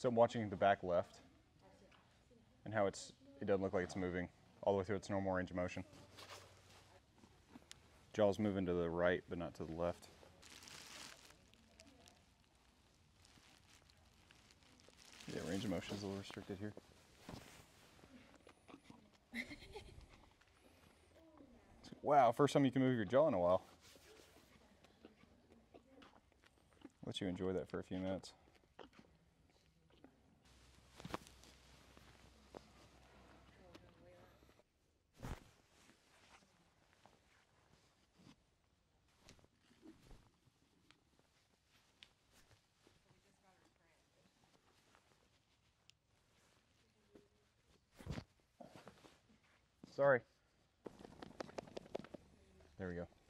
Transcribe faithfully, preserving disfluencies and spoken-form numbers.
So I'm watching the back left and how it's, it doesn't look like it's moving all the way through its normal range of motion. Jaw's moving to the right, but not to the left. Yeah, range of motion is a little restricted here. Wow, first time you can move your jaw in a while. Let you enjoy that for a few minutes. Sorry. There we go.